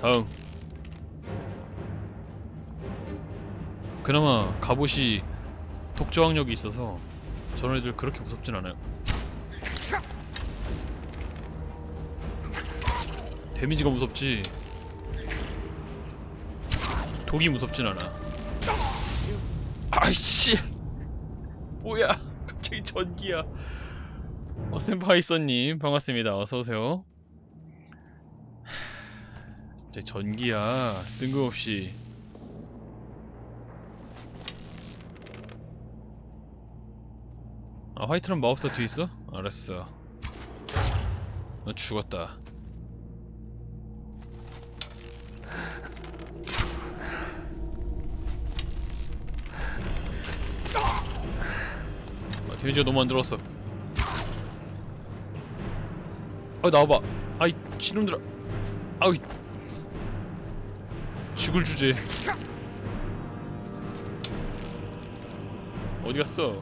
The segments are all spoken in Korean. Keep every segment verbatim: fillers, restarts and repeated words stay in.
다음. 그나마 갑옷이 독저항력이 있어서 저런 애들 그렇게 무섭진 않아요. 데미지가 무섭지 독이 무섭진 않아. 아이씨 뭐야 갑자기 전기야. 어, 센파이서님 반갑습니다. 어서오세요. 갑자기 전기야 뜬금없이. 아 화이트런 마법사 뒤에 있어? 알았어. 너 죽었다. 아, 데미지가 너무 안 들어왔어. 아 나와봐. 아이 치놈들아. 아우 죽을 주제. 어디 갔어?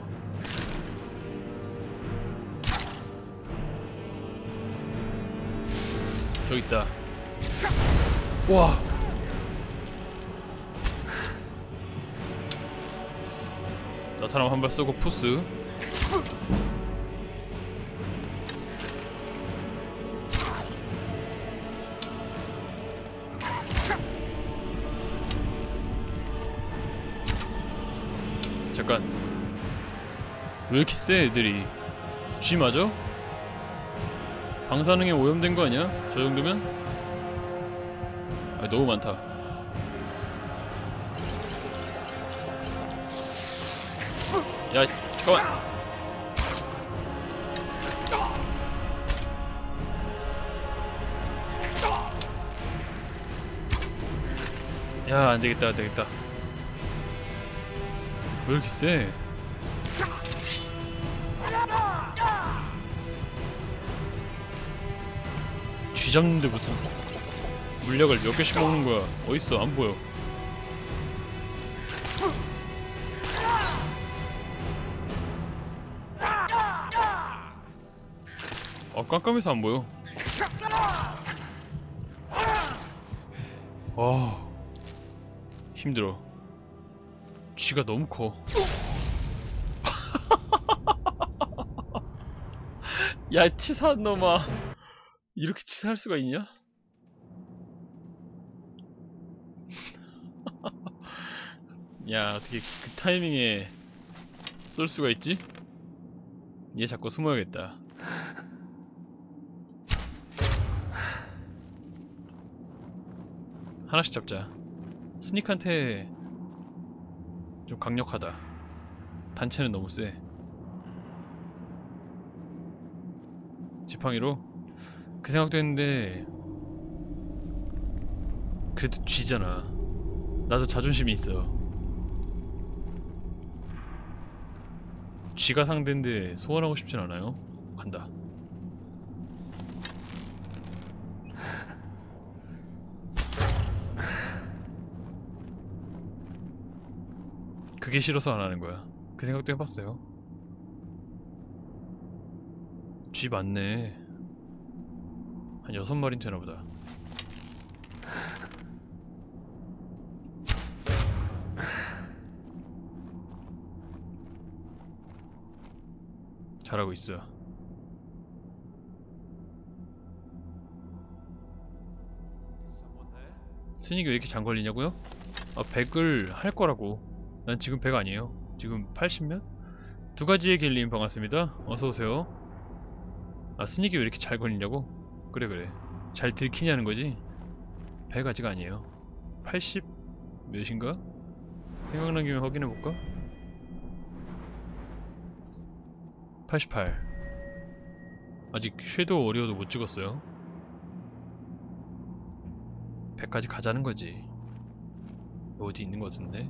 저기 있다. 와. 나타나면 한 발 쏘고 푸스. 잠깐. 왜 이렇게 세 애들이? 쥐 맞아? 방사능에 오염된 거 아니야? 저 정도면? 아 너무 많다. 야 잠깐만. 야 안되겠다 안되겠다. 왜 이렇게 세? 쥐 잡는데 무슨 물약을 몇 개씩 먹는 거야? 어딨어? 안 보여. 아 깜깜해서 안 보여. 와 힘들어. 쥐가 너무 커. 야 치사한 놈아. 이렇게 치사할 수가 있냐? 야 어떻게 그 타이밍에 쏠 수가 있지? 얘 자꾸 숨어야겠다. 하나씩 잡자. 스닉한테 좀 강력하다. 단체는 너무 세. 지팡이로? 그 생각도 했는데 그래도 쥐잖아. 나도 자존심이 있어. 쥐가 상대인데 소환하고 싶진 않아요. 간다. 그게 싫어서 안 하는 거야. 그 생각도 해봤어요. 쥐 많네. 한 여섯 마리는 되나보다. 잘하고 있어. 스닉이 왜 이렇게 장 걸리냐고요? 아 백을 할 거라고. 난 지금 백 아니에요. 지금 팔십몇? 두 가지의 길님 반갑습니다. 어서오세요. 아 스닉이 왜 이렇게 잘 걸리냐고? 그래 그래 잘 들키냐는 거지? 백 아직 아니에요. 팔십 몇인가? 생각난 김에 확인해볼까? 팔십팔. 아직 섀도우 워리어도 못 찍었어요. 백까지 가자는 거지. 어디 있는 것 같은데?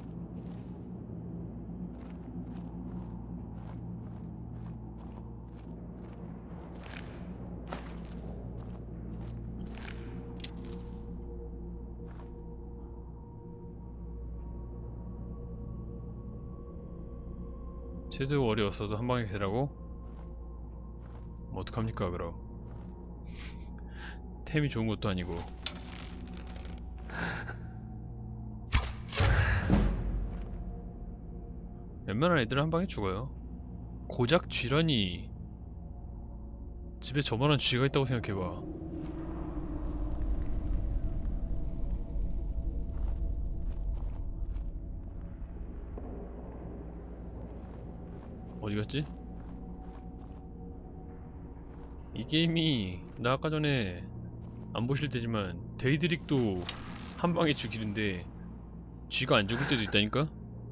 섀도우 워리어서도 한방에 되라고? 뭐 어떡합니까 그럼. 템이 좋은 것도 아니고. 웬만한 애들은 한 방에 죽어요. 고작 쥐라니. 집에 저만한 쥐가 있다고 생각해봐. 어디 갔지? 이 게임이 나 아까 전에 안 보실 때지만 데이드릭도 한 방에 죽이는데 쥐가 안 죽을 때도 있다니까?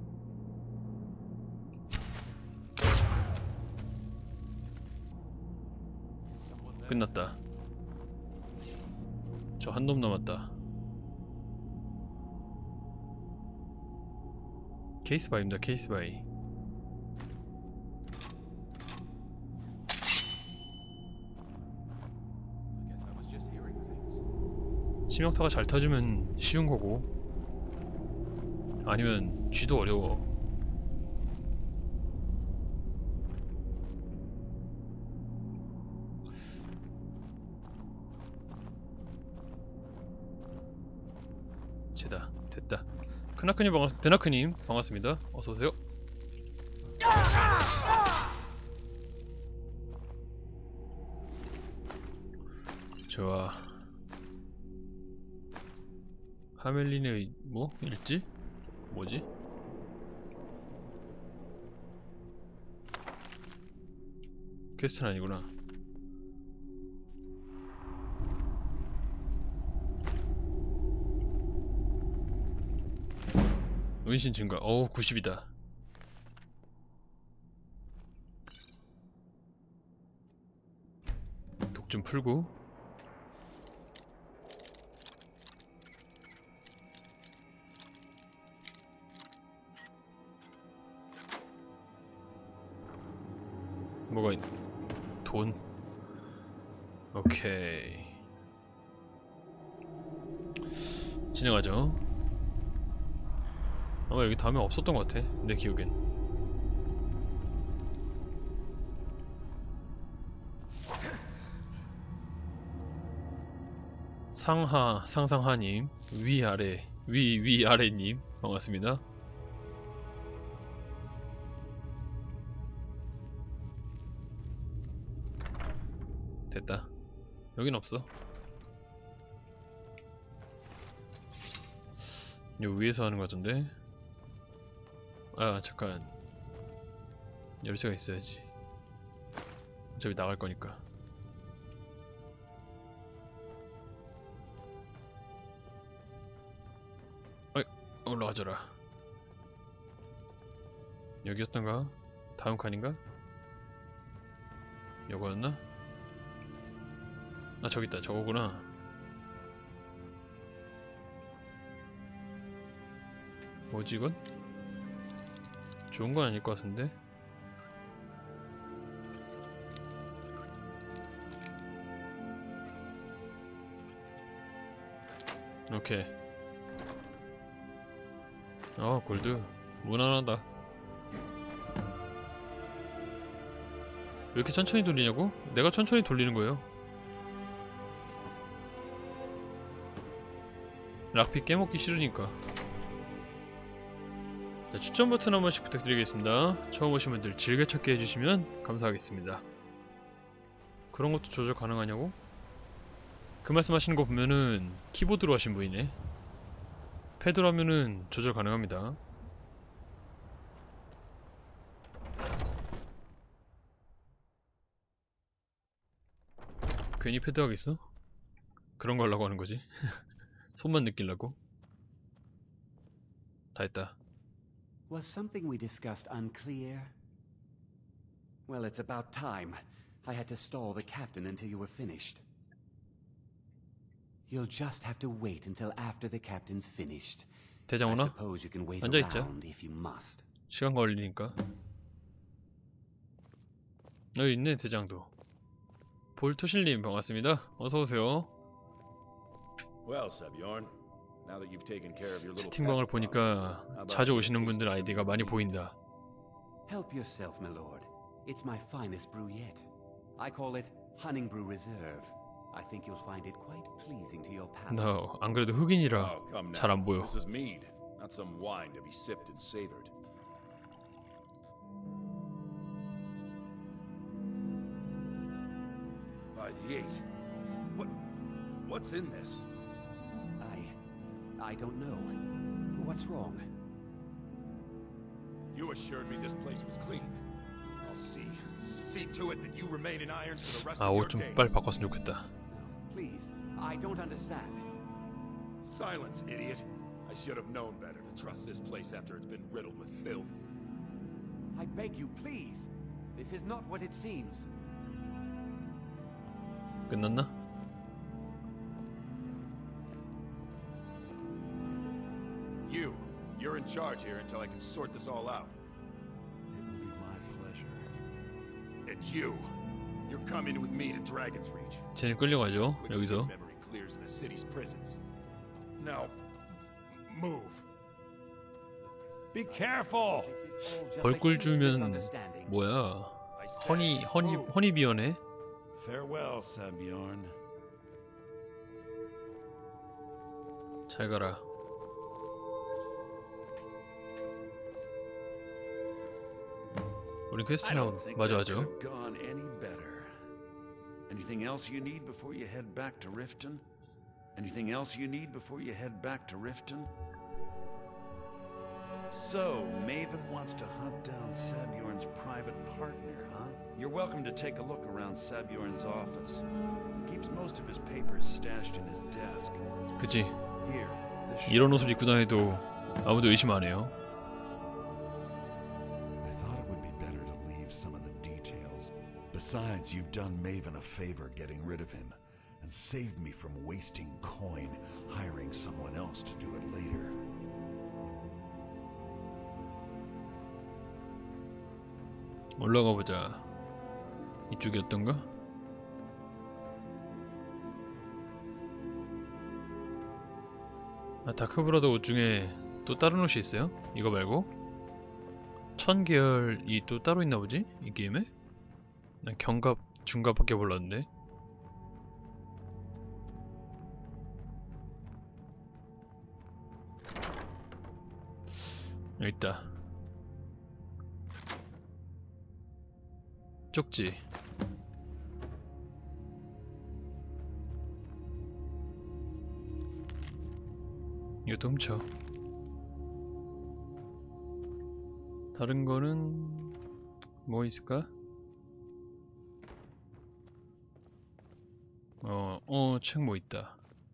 끝났다. 저 한 놈 남았다. 케이스 바이입니다. 케이스 바이. 치명타가 잘 터지면 쉬운 거고, 아니면 쥐도 어려워. 쟤다. 됐다. 크나크님 반갑, 드나크님 반갑습니다. 어서오세요. 좋아. 하멜린의 뭐? 일지? 뭐지? 퀘스트는 아니구나. 은신 증가. 어우, 구십이다. 독 좀 풀고. 뭐가 있... 돈. 오케이. 진행하죠. 아마 여기 다음에 없었던 것 같아, 내 기억엔. 상하, 상상하님, 위아래, 위, 위아래님 반갑습니다. 됐다. 여긴 없어. 요 위에서 하는 거 같은데. 아 잠깐, 열쇠가 있어야지. 어차피 나갈 거니까. 어이, 올라가줘라. 여기였던가? 다음 칸인가? 요거였나? 아 저기 있다. 저거구나. 뭐지 이건? 좋은 건 아닐 것 같은데? 오케이. 어 골드 무난하다. 왜 이렇게 천천히 돌리냐고? 내가 천천히 돌리는 거예요. 락피 깨먹기 싫으니까. 자, 추천 버튼 한 번씩 부탁드리겠습니다. 처음 오신 분들 즐겨찾기 해주시면 감사하겠습니다. 그런 것도 조절 가능하냐고? 그 말씀 하시는 거 보면은 키보드로 하신 분이네. 패드로 하면은 조절 가능합니다. 괜히 패드 하겠어? 그런 거 하려고 하는 거지. 손만 느끼려고. 다 했다. Was something we discussed unclear? Well, it's about time. I had to stall the captain until you were finished. You'll just have to wait until after the captain's finished. 대장 I 오나? suppose you can wait 앉아있자. around if you must. 시간 걸리니까. 여기 있네 대장도. 볼토실님 반갑습니다. 어서오세요. Well, Sebjorn, now that you've taken care of your little 채팅방을 pest problem, 보니까 how about 자주 a 오시는 taste 분들 of 아이디가 some 많이 mead? 보인다. Help yourself, my lord. It's my finest brew yet. I call it Honningbrew Reserve. I think you'll find it quite pleasing to your palate. 나 안 그래도 흑인이라 Oh, come 잘 안 now. 보여. This is mead, not some wine to be sipped and savored. by the eight. What? What's in this? I... I don't know. What's wrong? You assured me this place was clean. I'll see. See to it that you remain in irons for the rest 아, of your 옷 좀 days. 빨리 바꿨으면 좋겠다. No, please. I don't understand. Silence, idiot. I should have known better to trust this place after it's been riddled with filth. I beg you, please. This is not what it seems. 끝났나? You. You're in charge here until I can sort this all out. It will be my pleasure. And you. You're coming with me to Dragon's Reach. 쟤는 끌려가죠. Quickly 여기서. get memory clears in the city's prisons. Now, move. Be careful! This is all just a 벌꿀 huge 주면 misunderstanding. 뭐야? I said 허니 허니 move. 허니비어네? Farewell, Sabjorn. 잘 가라. 우리 I 퀘스트나 don't think 마저 that could 하죠. have gone any better. Anything else you need before you head back to Riften? Anything else you need before you head back to Riften? So, Maven wants to hunt down Sabjorn's private partner, huh? You're welcome to take a look around Sabjorn's office. He keeps most of his papers stashed in his desk. 그치? Here, this 이런 옷을 입고 다녀도 아무도 의심 안 해요. I thought it would be better to leave some of the details. Besides, you've done Maven a favor getting rid of him, and saved me from wasting coin hiring someone else to do it later. 올라가 보자. 이쪽이었던가? 아, 다크브라더 옷 중에 또 다른 옷이 있어요? 이거 말고? 천 계열이 또 따로 있나 보지? 이 게임에? 난 경갑, 중갑밖에 몰랐는데. 여기 있다. 쪽지. 이것도 훔쳐. 다른 거는 뭐 있을까? 어, 어, 책 뭐 있다.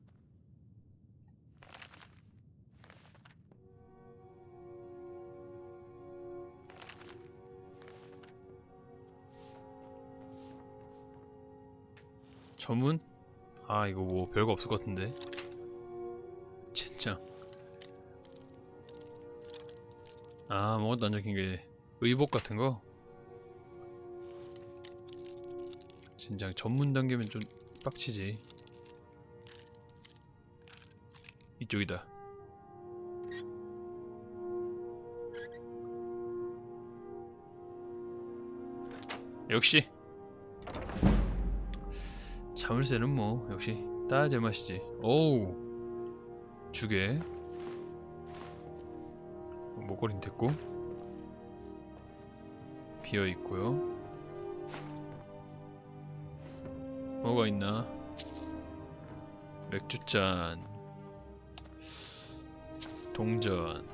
전문? 아, 이거 뭐 별거 없을 것 같은데. 진짜. 아, 아무것도 안 적힌 게 의복 같은 거? 진짜 전문 단계면 좀 빡치지. 이쪽이다. 역시 자물쇠는 뭐 역시 따야 제맛이지. 오우, 주게. 목걸이는 됐고 비어있고요. 뭐가 있나? 맥주잔, 동전,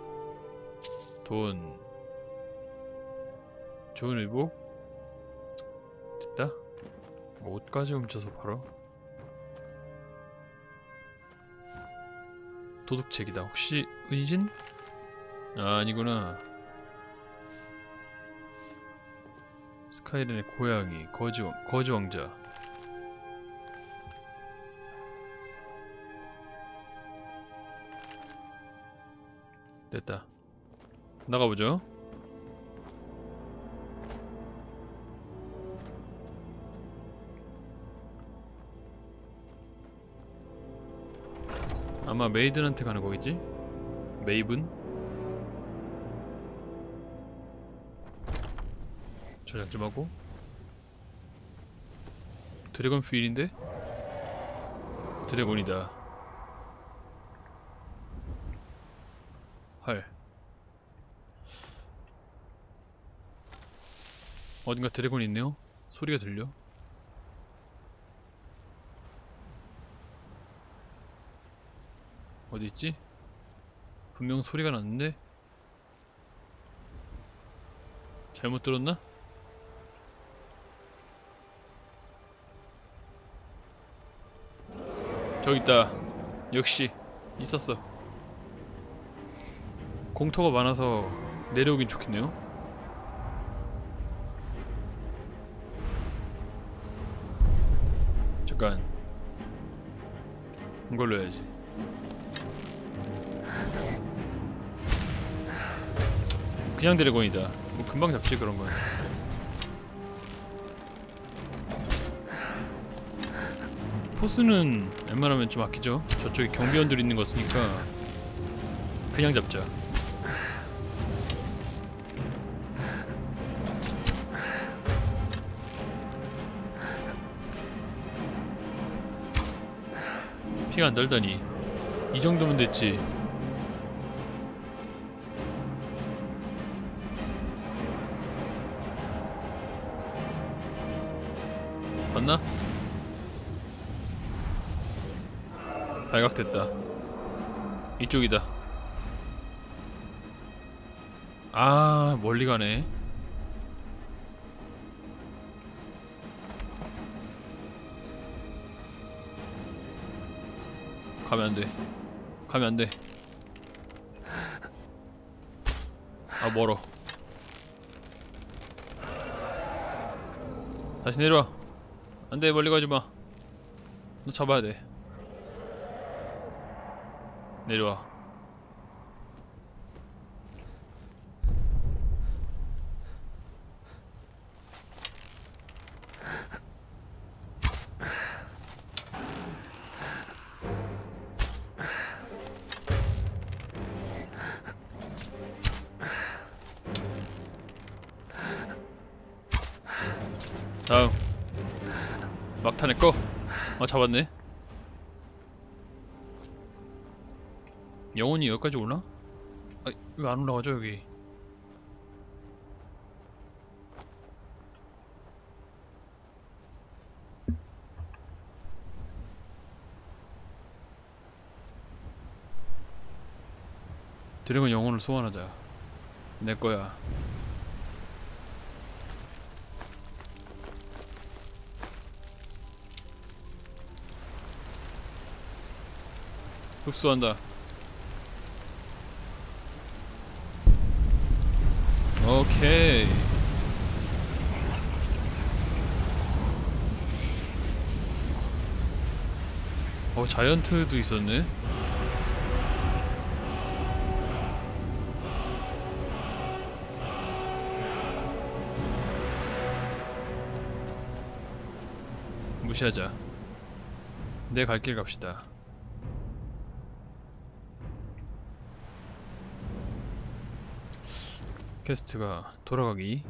돈, 좋은 의복? 됐다? 뭐 옷까지 훔쳐서 팔아? 도둑책이다. 혹시 은신? 아, 아니구나. 스카이렌의 고양이, 거지, 왕, 거지 왕자. 됐다. 나가보죠. 아마 메이든한테 가는 거겠지? 메이븐? 저장 좀 하고. 드래곤 필인데? 드래곤이다. 활. 어딘가 드래곤이 있네요? 소리가 들려? 어디 있지? 분명 소리가 났는데 잘못 들었나? 저기 있다. 역시 있었어. 공터가 많아서 내려오긴 좋겠네요. 잠깐 이걸로 해야지. 그냥 드래곤이다. 뭐 금방 잡지 그런 건. 포스는 웬만하면 좀 아끼죠. 저쪽에 경비원들 있는 거 쓰니까 그냥 잡자. 피가 안 달다니. 이 정도면 됐지. 봤나? 발각됐다. 이쪽이다. 아, 멀리 가네. 가면 안 돼. 가면 안 돼. 아, 멀어. 다시 내려와. 안 돼, 멀리 가지 마. 너 잡아야 돼. 내려와. 다음 막탄에 꺼. 아, 잡았네. 영혼이 여기까지 오나? 아, 왜 안 올라가죠 여기? 드래곤 영혼을 소환하자. 내 거야. 흡수한다. 오케이. 어, 자이언트도 있었네. 무시하자. 내 갈 길 갑시다. 퀘스트가 돌아가기.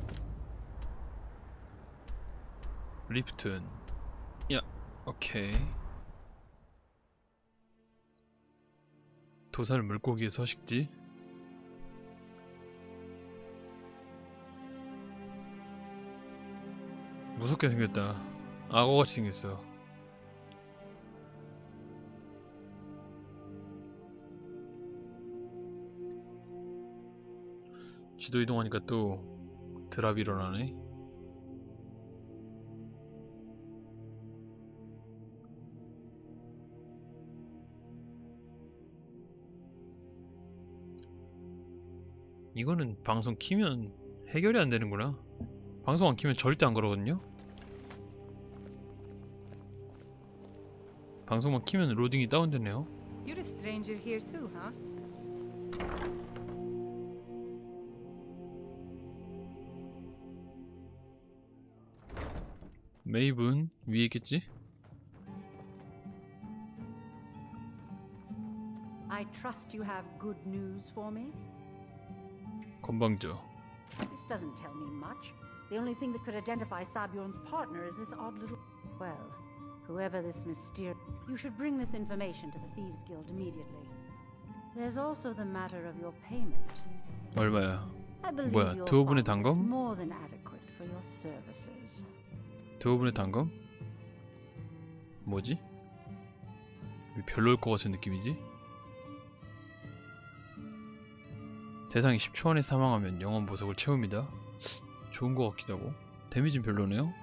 리프튼. 야, 오케이. 도살 물고기의 서식지. 무섭게 생겼다. 악어같이 생겼어. 지도 이동하니까 또 드랍이 일어나네. 이거는 방송 키면 해결이 안 되는구나. 방송 안 키면 절대 안 그러거든요. 방송만 키면 로딩이 다운되네요. You're a stranger here too, huh? 메이븐 위에 있겠지? I trust you have good news for me? 건방져. This doesn't tell me much. The only thing that could identify Sabion's partner is this odd little... Well, whoever this mysterious... You should bring this information to the Thieves Guild immediately. There's also the matter of your payment. 얼마야? I believe 뭐야, your 두 분의 fund is 단검? more than adequate for your services. 두 분의 단검? 뭐지? 왜 별로일 것 같은 느낌이지? 대상이 십 초 안에 사망하면 영원 보석을 채웁니다. 좋은 것 같기도 하고. 데미지는 별로네요.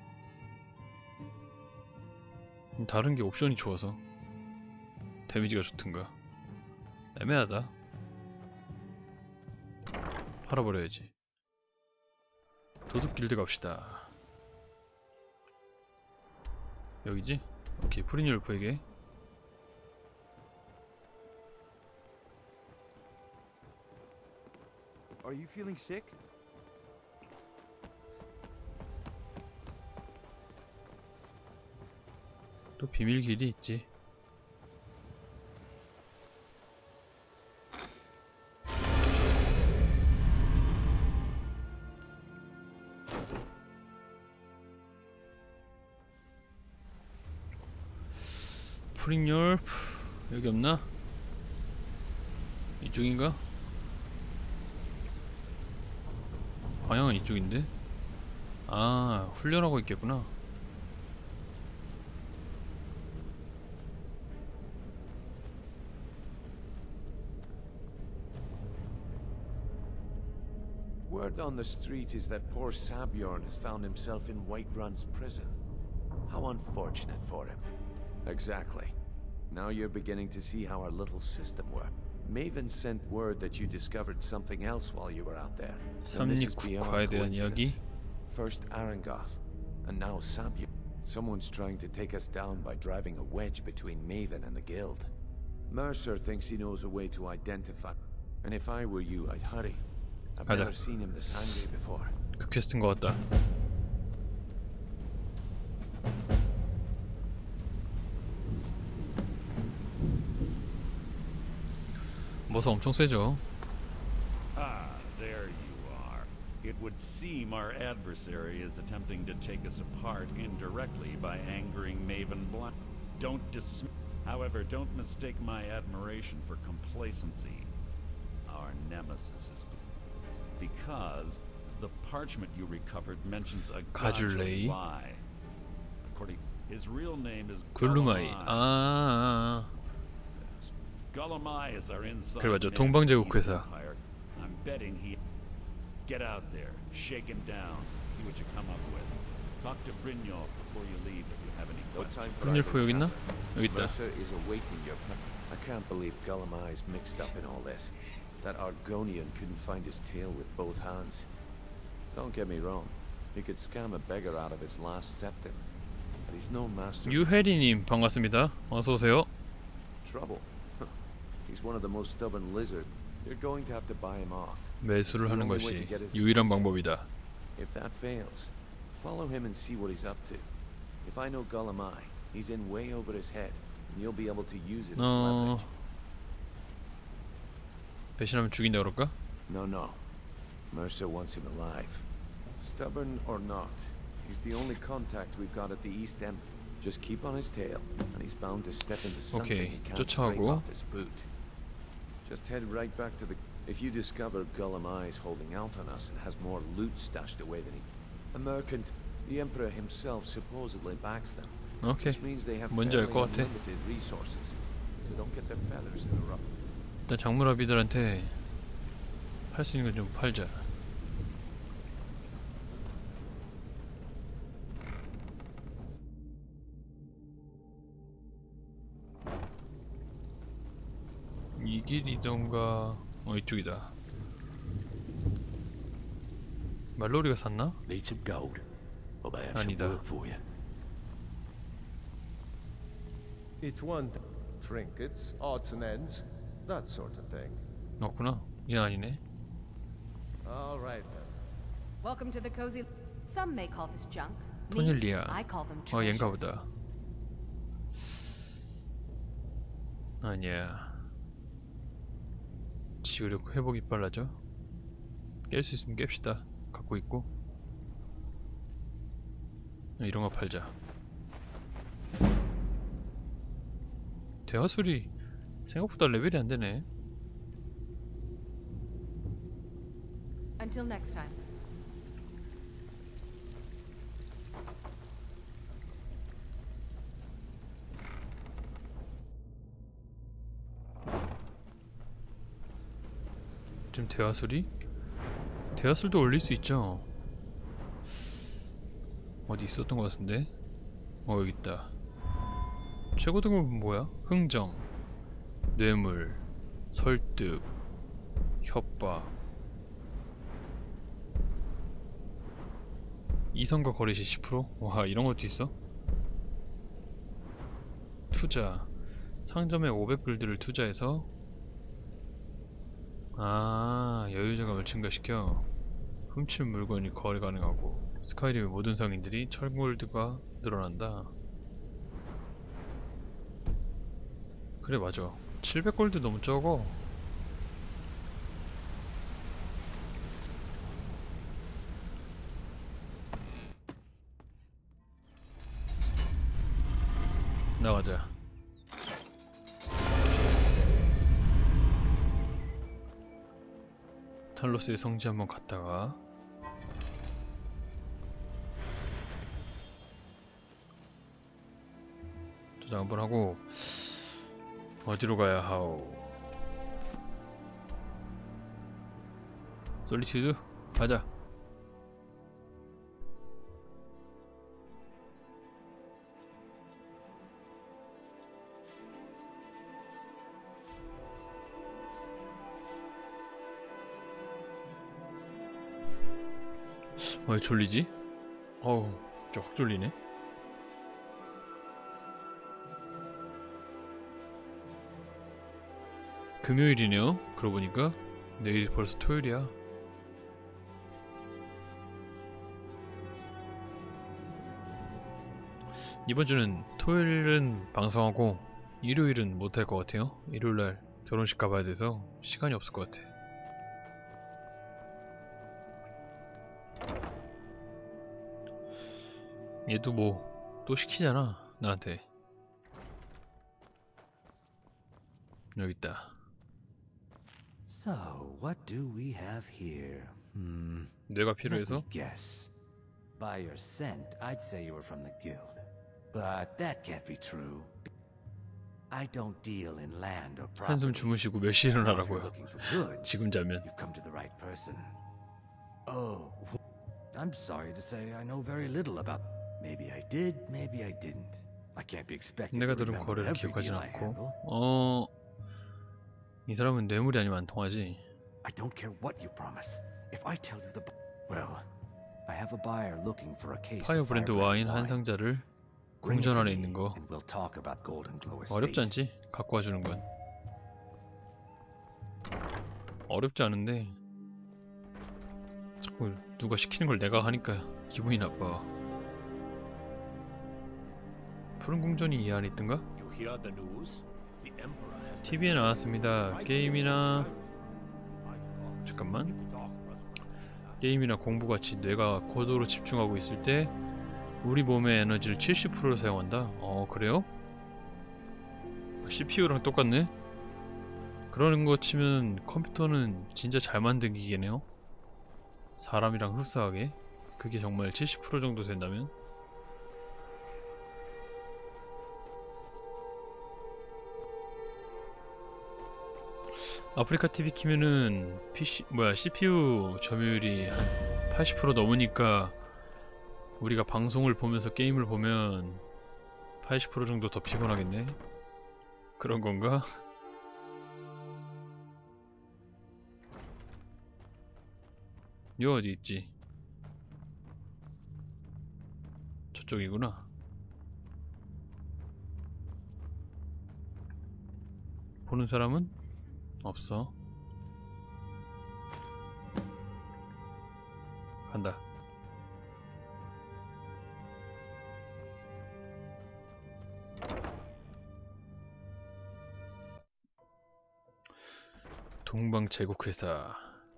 다른 게 옵션이 좋아서 데미지가 좋든가. 애매하다. 팔아버려야지. 도둑 길드 갑시다. 여기지? 오케이, 프리뉴얼프에게. Are you feeling sick? 또 비밀 길이 있지. 프링열 여기 없나? 이쪽인가? 방향은 이쪽인데? 아, 훈련하고 있겠구나. Word on the street is that poor Sabjorn has found himself in Whiterun's prison. How unfortunate for him. Exactly. Now you're beginning to see how our little system works. Maven sent word that you discovered something else while you were out there. And this is 삼립국화에 beyond 대한 이야기. coincidence. First Arangoth, and now Sabjorn. Someone's trying to take us down by driving a wedge between Maven and the guild. Mercer thinks he knows a way to identify. And if I were you, I'd hurry. I've 가자. never seen him this angry before. 그 퀘스트인 것 같다. 모서 엄청 세죠. Ah, there you are. It would seem our adversary is attempting to take us apart indirectly by angering Maven Blunt. Don't dis. However, don't mistake my admiration for complacency. Our nemesis is because the parchment you recovered mentions a 가줄레이. godly lie. According, his real name is 굴루마이. Gulamai. 아, Gulamai is our inside 그래, 맞아. man 동방제국 in the East 회사. Empire. I'm betting he. Get out there, shake him down, see what you come up with. Talk to Brynjolf before you leave if you have any No questions. time for 프린율프 여기 있나? 여기 있다. Mercer is awaiting your plan. I can't believe Gulamai's mixed up in all this. That Argonian couldn't find his tail with both hands. Don't get me wrong. He could scam a beggar out of his last septim. But he's no master of 유혜리님 반갑습니다. 어서 오세요. trouble. He's one of the most stubborn lizards. You're going to have to buy him off. 매수를 하는 것이 유일한 방법이다. If that fails, follow him and see what he's up to. If I know Gulamai, he's in way over his head, and you'll be able to use it as 어, leverage. 배신하면 죽인다 그럴까? No, no. Mercer wants him alive. Stubborn or not, he's the only contact we've got at the East End. Just keep on his tail, and he's bound to step into something 오케이, he can't scrape 쫓아가고. off his boot. Just head right back to the... If you discover Gulamai is holding out on us and has more loot stashed away than he... A merchant, the Emperor himself supposedly backs them. 오케이, Which means they have 뭔지 알 fairly 것 같아. unlimited resources. So don't get their feathers in a ruffle. 일단 장물아비들한테 팔 수 있는 건 좀 팔자. 이 길이던가. 어, 이쪽이다. 말로리가 샀나? Need some gold? Well, they have some 아니다. work for you. It's one thing. Trinkets, odds and ends, that sort of thing. 없구나. 얘 아니네. All right then. Welcome to the cozy. Some may call this junk. Me, 토닐리아. I call them 어, 얘인가 treasures. 보다. 아니야. 지구력 회복이 빨라져. 깰 수 있으면 깹시다. 갖고 있고. 이런 거 팔자. 대화술이 생각보다 레벨이 안 되네. Until next time. 지금 대화술이? 대화술도 올릴 수 있죠. 어디 있었던 것 같은데? 어, 여기 있다. 최고 등급은 뭐야? 흥정, 뇌물, 설득, 협박. 이성과 거래 시 십 퍼센트? 와, 이런 것도 있어? 투자, 상점에 오백 불들을 투자해서 아, 여유자금을 증가시켜 훔친 물건이 거래 가능하고 스카이림의 모든 상인들이 철골드가 늘어난다. 그래, 맞아. 칠백 골드 너무 적어. 나가자. 탈로스의 성지 한번 갔다가 저장 한번 하고 어디로 가야 하오? 솔리튜드? 가자. 왜 졸리지? 어우, 진짜 확 졸리네. 금요일이네요. 그러고 보니까 내일이 벌써 토요일이야. 이번 주는 토요일은 방송하고 일요일은 못할 것 같아요. 일요일날 결혼식 가봐야 돼서 시간이 없을 것 같아. 얘도 뭐 또 시키잖아 나한테. 여기 있다. So, what do we have here? Hmm. 뇌가 Let 필요해서. me guess. By your scent, I'd say you were from the guild. But that can't be true. I don't deal in land or property. 한숨 주무시고 몇 시에 Now, if you're 일어나라고요. looking for goods, 지금 자면. you've come to the right person. Oh, I'm sorry to say I know very little about. Maybe I did, maybe I didn't. I can't be expected 내가 to 들은 remember 거래를 every 기억하진 deal I 않고. handle. 어, 이 사람은 뇌물이 아니면 안 통하지. I don't care what you promise. If I tell you the bu- well, I have a buyer looking for a case 파이어 of 브랜드 firebrand 와인 한 wine. 상자를 Bring it 궁전 to 안에 me, 있는 거. and we'll talk about Golden Glow Estate. 어렵지 않지? 갖고 와주는 건. 어렵지 않은데 자꾸 누가 시키는 걸 내가 하니까 기분이 나빠. 푸른 궁전이 이 안에 있던가? You hear the news? The Emperor has 티비에 나왔습니다. 게임이나 잠깐만. talk, brother. 게임이나 공부같이 뇌가 고도로 집중하고 있을 때 우리 몸의 에너지를 칠십 퍼센트로 사용한다. 어, 그래요? 씨피유랑 똑같네? 그러는 거 치면 컴퓨터는 진짜 잘 만든 기계네요. 사람이랑 흡사하게. 그게 정말 칠십 퍼센트 정도 된다면? 아프리카 티비 키면은 피씨 뭐야 씨피유 점유율이 한 팔십 퍼센트 넘으니까 우리가 방송을 보면서 게임을 보면 팔십 퍼센트 정도 더 피곤하겠네. 그런 건가? 요 어디 있지? 저쪽이구나. 보는 사람은 없어. 간다. 동방제국회사.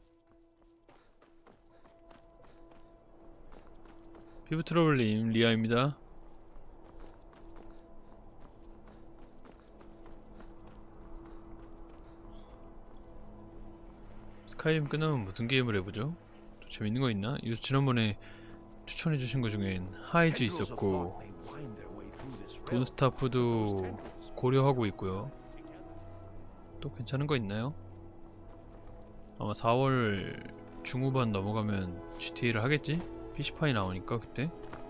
피부트러블님 리아입니다. 스카이림 끝나면 무슨 게임을 해보죠? 또 재밌는 거 있나? 이거 지난번에 추천해주신 거 중엔 하이즈 있었고 돈스타프도 고려하고 있고요. 또 괜찮은 거 있나요? 아마 사월 중후반 넘어가면 지티에이를 하겠지? 피시판이 나오니까 그때.